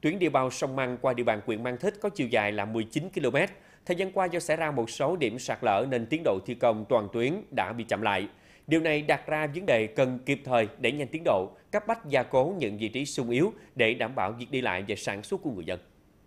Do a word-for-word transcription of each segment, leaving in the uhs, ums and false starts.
Tuyến đê bao sông Măng qua địa bàn huyện Mang Thít có chiều dài là mười chín ki lô mét. Thời gian qua do xảy ra một số điểm sạt lở nên tiến độ thi công toàn tuyến đã bị chậm lại. Điều này đặt ra vấn đề cần kịp thời đẩy nhanh tiến độ, cấp bách gia cố những vị trí xung yếu để đảm bảo việc đi lại và sản xuất của người dân.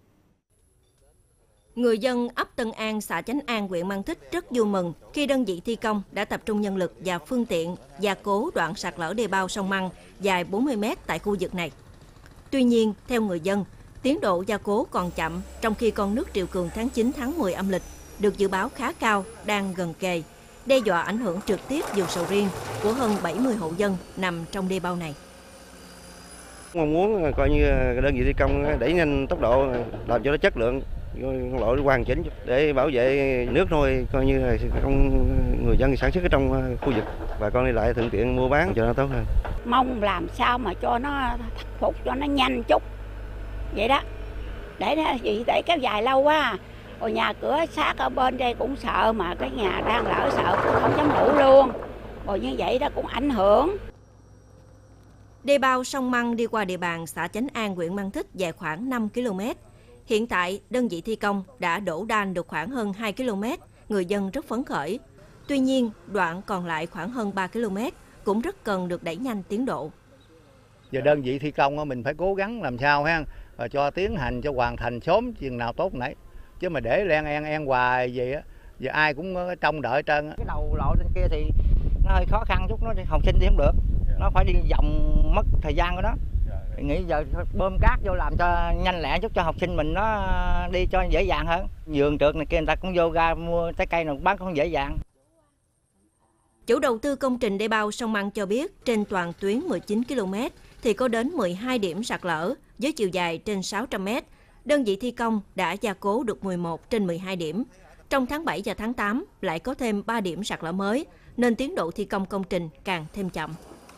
Người dân ấp Tân An, xã Chánh An, huyện Mang Thít rất vui mừng khi đơn vị thi công đã tập trung nhân lực và phương tiện gia cố đoạn sạt lở đê bao sông Măng dài bốn mươi mét tại khu vực này. Tuy nhiên, theo người dân, tiến độ gia cố còn chậm, trong khi con nước triều cường tháng chín, tháng mười âm lịch được dự báo khá cao, đang gần kề, đe dọa ảnh hưởng trực tiếp vườn sầu riêng của hơn bảy mươi hộ dân nằm trong đê bao này. Mong muốn coi như đơn vị thi công đẩy nhanh tốc độ, làm cho nó chất lượng, lộ hoàn chỉnh để bảo vệ nước thôi, coi như là người dân sản xuất ở trong khu vực và con đi lại thuận tiện mua bán cho nó tốt hơn. Mong làm sao mà cho nó khắc phục cho nó nhanh chút vậy đó, để nó gì để kéo dài lâu quá. Rồi nhà cửa sát ở bên đây cũng sợ, mà cái nhà đang lỡ sợ cũng không dám ngủ luôn, rồi như vậy đó cũng ảnh hưởng. Đê bao sông Măng đi qua địa bàn xã Chánh An, huyện Mang Thít dài khoảng năm ki lô mét. Hiện tại, đơn vị thi công đã đổ đan được khoảng hơn hai ki lô mét, người dân rất phấn khởi. Tuy nhiên, đoạn còn lại khoảng hơn ba ki lô mét cũng rất cần được đẩy nhanh tiến độ. Giờ đơn vị thi công mình phải cố gắng làm sao ha, và cho tiến hành cho hoàn thành sớm chừng nào tốt nãy. Chứ mà để len en en hoài vậy á, giờ ai cũng trông đợi trơn. Cái đầu lộ trên kia thì nó hơi khó khăn chút, nó học sinh đi không được, nó phải đi vòng mất thời gian của nó. Nghĩ giờ bơm cát vô làm cho nhanh lẹ chút cho học sinh mình nó đi cho dễ dàng hơn. Vườn trượt này kia người ta cũng vô ra mua trái cây nào bán cũng dễ dàng. Chủ đầu tư công trình đê bao sông Măng cho biết trên toàn tuyến mười chín ki lô mét thì có đến mười hai điểm sạt lở với chiều dài trên sáu trăm mét. Đơn vị thi công đã gia cố được mười một trên mười hai điểm. Trong tháng bảy và tháng tám lại có thêm ba điểm sạt lở mới nên tiến độ thi công công trình càng thêm chậm.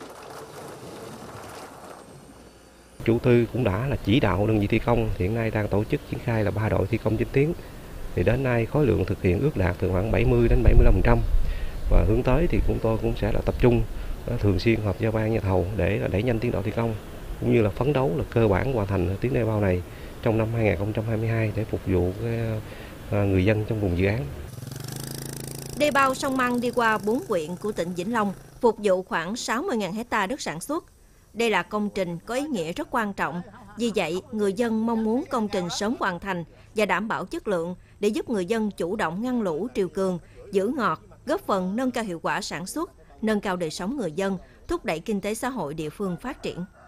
Chủ tư cũng đã là chỉ đạo đơn vị thi công hiện nay đang tổ chức triển khai là ba đội thi công trên tuyến. Thì đến nay khối lượng thực hiện ước đạt từ khoảng bảy mươi đến bảy mươi lăm phần trăm. Và hướng tới thì chúng tôi cũng sẽ là tập trung thường xuyên họp giao ban nhà thầu để là đẩy nhanh tiến độ thi công, cũng như là phấn đấu là cơ bản hoàn thành tuyến đê bao này trong năm hai nghìn không trăm hai mươi hai để phục vụ cái người dân trong vùng dự án. Đê bao sông Măng đi qua bốn huyện của tỉnh Vĩnh Long, phục vụ khoảng sáu mươi nghìn hecta đất sản xuất. Đây là công trình có ý nghĩa rất quan trọng. Vì vậy, người dân mong muốn công trình sớm hoàn thành và đảm bảo chất lượng để giúp người dân chủ động ngăn lũ triều cường, giữ ngọt, góp phần nâng cao hiệu quả sản xuất, nâng cao đời sống người dân, thúc đẩy kinh tế xã hội địa phương phát triển.